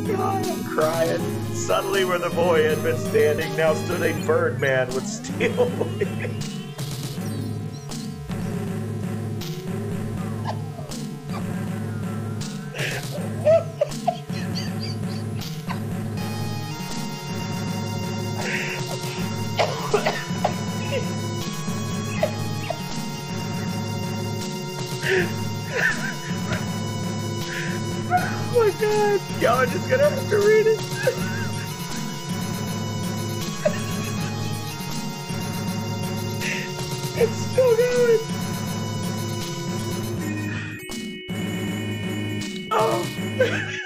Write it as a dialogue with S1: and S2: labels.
S1: God, I'm crying. Suddenly where the boy had been standing, now stood a Birdman with steel wings. Oh my God, y'all are just gonna have to read it. It's still going. Oh.